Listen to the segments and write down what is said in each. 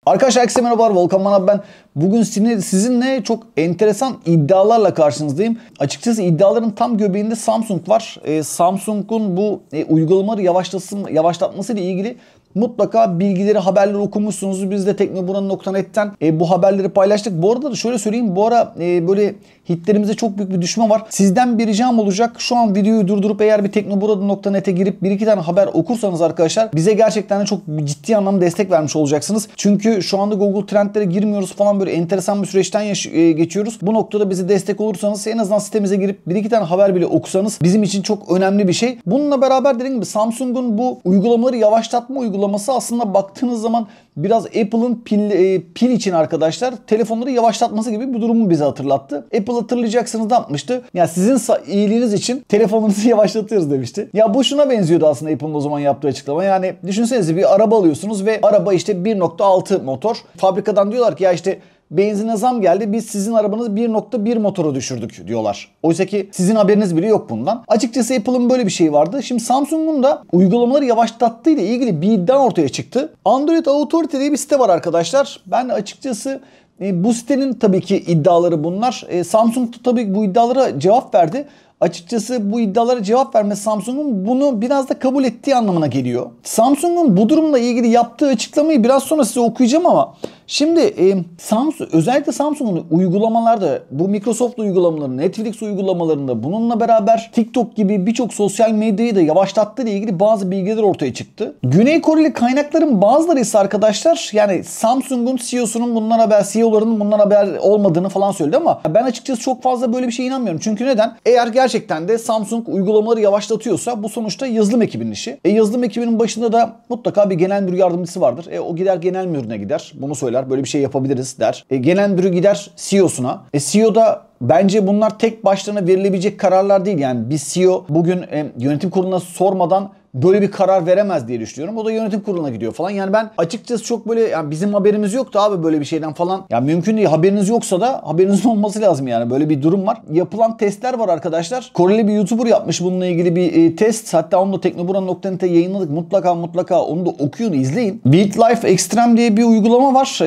Arkadaşlar herkese merhabalar, Volkan Manav ben. Bugün sizinle çok enteresan iddialarla karşınızdayım. Açıkçası iddiaların tam göbeğinde Samsung var. Samsung'un bu uygulamaları yavaşlatması ile ilgili mutlaka bilgileri, haberleri okumuşsunuz. Biz de teknoburan.net'ten bu haberleri paylaştık. Bu arada da şöyle söyleyeyim. Bu ara böyle hitlerimize çok büyük bir düşme var. Sizden bir ricam olacak. Şu an videoyu durdurup eğer bir teknoburan.net'e girip bir iki tane haber okursanız arkadaşlar bize gerçekten de çok ciddi anlamda destek vermiş olacaksınız. Çünkü şu anda Google Trend'lere girmiyoruz falan, böyle enteresan bir süreçten geçiyoruz. Bu noktada bize destek olursanız, en azından sitemize girip bir iki tane haber bile okusanız bizim için çok önemli bir şey. Bununla beraber dediğim gibi Samsung'un bu uygulamaları yavaşlatma uygulaması aslında baktığınız zaman biraz Apple'ın pil için arkadaşlar telefonları yavaşlatması gibi bir durumu bize hatırlattı. Apple hatırlayacaksınız ne yapmıştı? Ya sizin iyiliğiniz için telefonunuzu yavaşlatıyoruz demişti. Ya bu şuna benziyordu aslında Apple'ın o zaman yaptığı açıklama. Yani düşünsenize, bir araba alıyorsunuz ve araba işte 1.6 motor. Fabrikadan diyorlar ki ya işte benzine zam geldi, biz sizin arabanızı 1.1 motora düşürdük diyorlar. Oysa ki sizin haberiniz bile yok bundan. Açıkçası Apple'ın böyle bir şey vardı. Şimdi Samsung'un da uygulamaları yavaşlattığı ile ilgili bir iddia ortaya çıktı. Android Authority diye bir site var arkadaşlar. Ben açıkçası bu sitenin tabii ki iddiaları bunlar. Samsung da tabii bu iddialara cevap verdi. Açıkçası bu iddialara cevap vermesi Samsung'un bunu biraz da kabul ettiği anlamına geliyor. Samsung'un bu durumla ilgili yaptığı açıklamayı biraz sonra size okuyacağım ama şimdi özellikle Samsung'un uygulamalarda, bu Microsoft uygulamalarında, Netflix uygulamalarında, bununla beraber TikTok gibi birçok sosyal medyayı da yavaşlattığı ile ilgili bazı bilgiler ortaya çıktı. Güney Koreli kaynakların bazıları ise arkadaşlar, yani Samsung'un CEO'larının bundan haber olmadığını falan söyledi ama ben açıkçası çok fazla böyle bir şeye inanmıyorum. Çünkü neden? Eğer gerçekten de Samsung uygulamaları yavaşlatıyorsa bu sonuçta yazılım ekibinin işi. Yazılım ekibinin başında da mutlaka bir genel müdür yardımcısı vardır. O gider genel müdürüne gider. Bunu söyler. Böyle bir şey yapabiliriz der. Genel müdürü gider CEO'suna. CEO da bence bunlar tek başlarına verilebilecek kararlar değil. Yani bir CEO bugün yönetim kuruluna sormadan böyle bir karar veremez diye düşünüyorum. O da yönetim kuruluna gidiyor falan. Yani ben açıkçası çok böyle, yani bizim haberimiz yoktu abi böyle bir şeyden falan. Yani mümkün değil. Haberiniz yoksa da haberinizin olması lazım yani. Böyle bir durum var. Yapılan testler var arkadaşlar. Koreli bir YouTuber yapmış bununla ilgili bir test. Hatta onu da teknoburan.net'e yayınladık. Mutlaka onu da okuyun, izleyin. BeatLife Extreme diye bir uygulama var.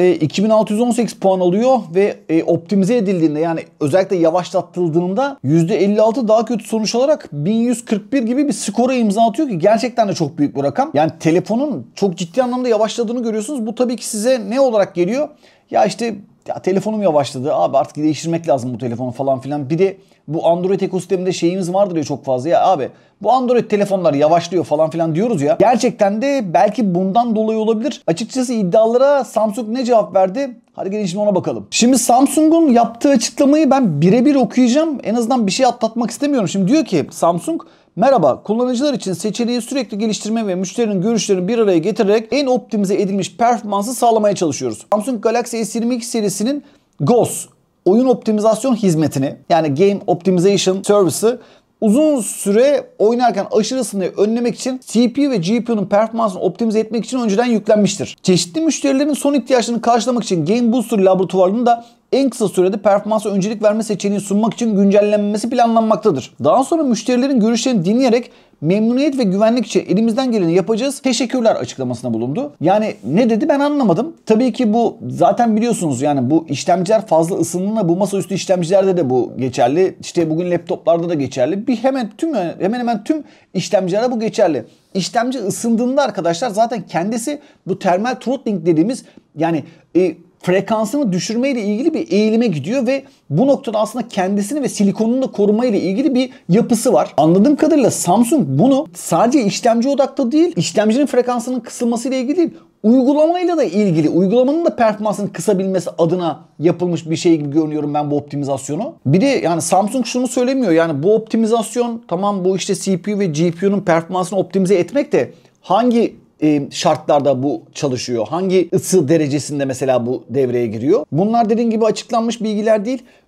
2618 puan alıyor ve optimize edildiğinde, yani özellikle yavaşlatıldığında %56 daha kötü sonuç alarak 1141 gibi bir skora imza atıyor ki gerçekten de çok büyük bir rakam. Yani telefonun çok ciddi anlamda yavaşladığını görüyorsunuz. Bu tabii ki size ne olarak geliyor? Ya işte telefonum yavaşladı abi, artık değiştirmek lazım bu telefonu falan filan. Bir de bu Android ekosisteminde şeyimiz vardır ya çok fazla. Ya abi bu Android telefonlar yavaşlıyor falan filan diyoruz ya. Gerçekten de belki bundan dolayı olabilir. Açıkçası iddialara Samsung ne cevap verdi? Hadi gelin şimdi ona bakalım. Şimdi Samsung'un yaptığı açıklamayı ben birebir okuyacağım. En azından bir şey atlatmak istemiyorum. Şimdi diyor ki Samsung, merhaba, kullanıcılar için seçeneği sürekli geliştirme ve müşterinin görüşlerini bir araya getirerek en optimize edilmiş performansı sağlamaya çalışıyoruz. Samsung Galaxy S22 serisinin GOS oyun optimizasyon hizmetini, yani Game Optimization Service'ı uzun süre oynarken aşırı ısınmayı önlemek için CPU ve GPU'nun performansını optimize etmek için önceden yüklenmiştir. Çeşitli müşterilerin son ihtiyaçlarını karşılamak için Game Booster laboratuvarının da en kısa sürede performansa öncelik verme seçeneği sunmak için güncellenmesi planlanmaktadır. Daha sonra müşterilerin görüşlerini dinleyerek memnuniyet ve güvenlik için elimizden geleni yapacağız, teşekkürler açıklamasına bulundu. Yani ne dedi ben anlamadım. Tabii ki bu zaten biliyorsunuz, yani bu işlemciler fazla ısındığında bu masaüstü işlemcilerde de bu geçerli. İşte bugün laptoplarda da geçerli. Hemen hemen tüm işlemcilerde bu geçerli. İşlemci ısındığında arkadaşlar zaten kendisi bu thermal throttling dediğimiz, yani frekansını düşürme ile ilgili bir eğilime gidiyor ve bu noktada aslında kendisini ve silikonunu da koruma ile ilgili bir yapısı var. Anladığım kadarıyla Samsung bunu sadece işlemci odaklı değil, işlemcinin frekansının kısılması ile ilgili değil, uygulamayla da ilgili, uygulamanın da performansını kısabilmesi adına yapılmış bir şey gibi görüyorum ben bu optimizasyonu. Bir de yani Samsung şunu söylemiyor, yani bu optimizasyon tamam, bu işte CPU ve GPU'nun performansını optimize etmek de hangi şartlarda bu çalışıyor? Hangi ısı derecesinde mesela bu devreye giriyor? Bunlar dediğim gibi açıklanmış bilgiler değil.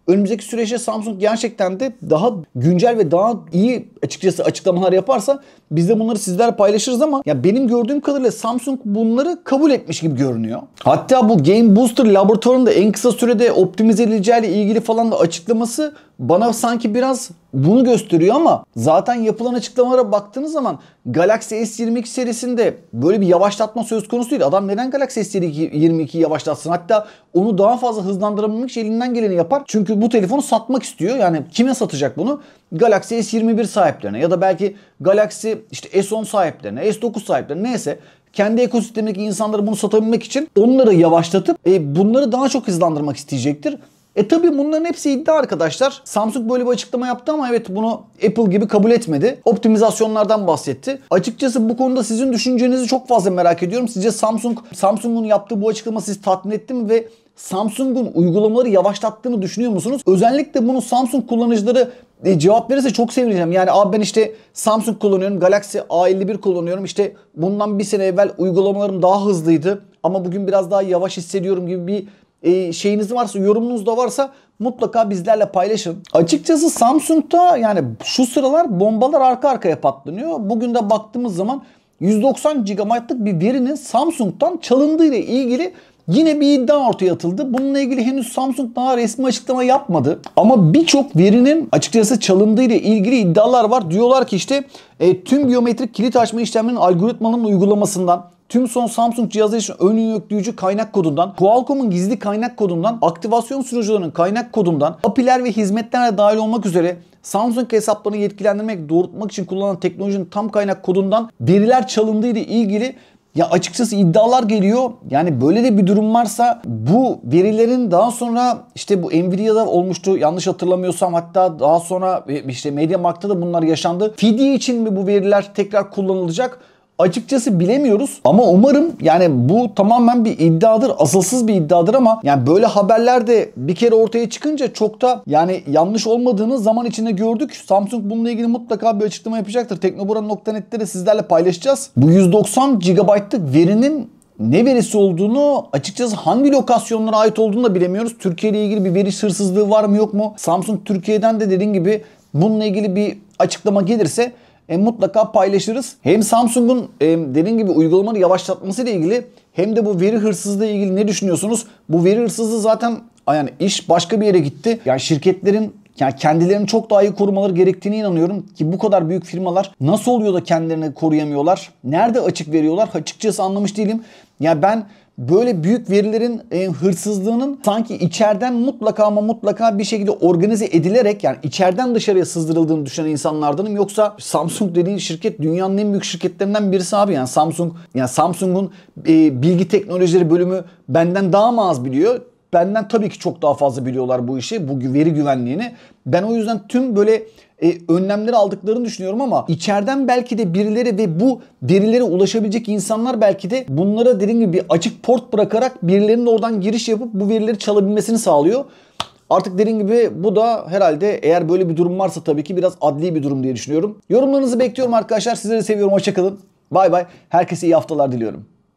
önümüzdeki süreçte Samsung gerçekten de daha güncel ve daha iyi açıkçası açıklamalar yaparsa biz de bunları sizlerle paylaşırız ama ya benim gördüğüm kadarıyla Samsung bunları kabul etmiş gibi görünüyor. Hatta bu Game Booster laboratuvarında en kısa sürede optimize edileceğiyle ilgili falan da açıklaması bana sanki biraz bunu gösteriyor ama zaten yapılan açıklamalara baktığınız zaman Galaxy S22 serisinde böyle bir yavaşlatma söz konusu değil. Adam neden Galaxy S22'yi yavaşlatsın? Hatta onu daha fazla hızlandırabilmek için elinden geleni yapar. Çünkü bu telefonu satmak istiyor. Yani kime satacak bunu? Galaxy S21 sahiplerine ya da belki Galaxy işte S10 sahiplerine, S9 sahiplerine neyse kendi ekosistemindeki insanları bunu satabilmek için onları yavaşlatıp bunları daha çok hızlandırmak isteyecektir. Tabi bunların hepsi iddia arkadaşlar. Samsung böyle bir açıklama yaptı ama evet bunu Apple gibi kabul etmedi. Optimizasyonlardan bahsetti. Açıkçası bu konuda sizin düşüncenizi çok fazla merak ediyorum. Sizce Samsung'un yaptığı bu açıklama sizi tatmin etti mi ve Samsung'un uygulamaları yavaşlattığını düşünüyor musunuz? Özellikle bunu Samsung kullanıcıları cevap verirse çok sevineceğim. Yani abi ben işte Samsung kullanıyorum, Galaxy A51 kullanıyorum. İşte bundan bir sene evvel uygulamalarım daha hızlıydı ama bugün biraz daha yavaş hissediyorum gibi bir şeyiniz varsa, yorumunuz da varsa mutlaka bizlerle paylaşın. Açıkçası Samsung'da yani şu sıralar bombalar arka arkaya patlanıyor. Bugün de baktığımız zaman 190 GB'lık bir verinin Samsung'dan çalındığı ile ilgili yine bir iddia ortaya atıldı. Bununla ilgili henüz Samsung daha resmi açıklama yapmadı. Ama birçok verinin açıkçası çalındığı ile ilgili iddialar var. Diyorlar ki işte tüm biyometrik kilit açma işlemlerinin algoritmanın uygulamasından, tüm son Samsung cihazları için ön yükleyici kaynak kodundan, Qualcomm'un gizli kaynak kodundan, aktivasyon sunucularının kaynak kodundan, API'ler ve hizmetlerle dahil olmak üzere Samsung hesaplarını yetkilendirmek, doğrultmak için kullanılan teknolojinin tam kaynak kodundan veriler çalındığı ile ilgili ya açıkçası iddialar geliyor. Yani böyle de bir durum varsa bu verilerin daha sonra işte bu Nvidia'da olmuştu yanlış hatırlamıyorsam, hatta daha sonra işte MediaMarkt'ta da bunlar yaşandı. Fidye için mi bu veriler tekrar kullanılacak? Açıkçası bilemiyoruz ama umarım yani bu tamamen bir iddiadır, asılsız bir iddiadır ama yani böyle haberler de bir kere ortaya çıkınca çok da yani yanlış olmadığını zaman içinde gördük. Samsung bununla ilgili mutlaka bir açıklama yapacaktır. Teknoburan.net'te de sizlerle paylaşacağız. Bu 190 GB'lık verinin ne verisi olduğunu, açıkçası hangi lokasyonlara ait olduğunu da bilemiyoruz. Türkiye ile ilgili bir veri hırsızlığı var mı yok mu? Samsung Türkiye'den de dediğim gibi bununla ilgili bir açıklama gelirse mutlaka paylaşırız. Hem Samsung'un dediğim gibi uygulamaları yavaşlatması ile ilgili hem de bu veri hırsızlığı ile ilgili ne düşünüyorsunuz? Bu veri hırsızlığı zaten yani iş başka bir yere gitti. Yani şirketlerin yani kendilerini çok daha iyi korumaları gerektiğine inanıyorum ki bu kadar büyük firmalar nasıl oluyor da kendilerini koruyamıyorlar? Nerede açık veriyorlar? Açıkçası anlamış değilim. Yani ben böyle büyük verilerin hırsızlığının sanki içeriden mutlaka ama mutlaka bir şekilde organize edilerek yani içeriden dışarıya sızdırıldığını düşünen insanlardanım. Yoksa Samsung dediğin şirket dünyanın en büyük şirketlerinden birisi abi. Yani Samsung'un bilgi teknolojileri bölümü benden daha mı az biliyor? Benden tabii ki çok daha fazla biliyorlar bu işi, bu veri güvenliğini. Ben o yüzden tüm böyle önlemleri aldıklarını düşünüyorum ama içeriden belki de birileri ve bu verilere ulaşabilecek insanlar belki de bunlara dediğim gibi bir açık port bırakarak birilerinin oradan giriş yapıp bu verileri çalabilmesini sağlıyor. Artık dediğim gibi bu da herhalde eğer böyle bir durum varsa tabii ki biraz adli bir durum diye düşünüyorum. Yorumlarınızı bekliyorum arkadaşlar. Sizleri seviyorum. Hoşçakalın. Bay bay. Herkese iyi haftalar diliyorum.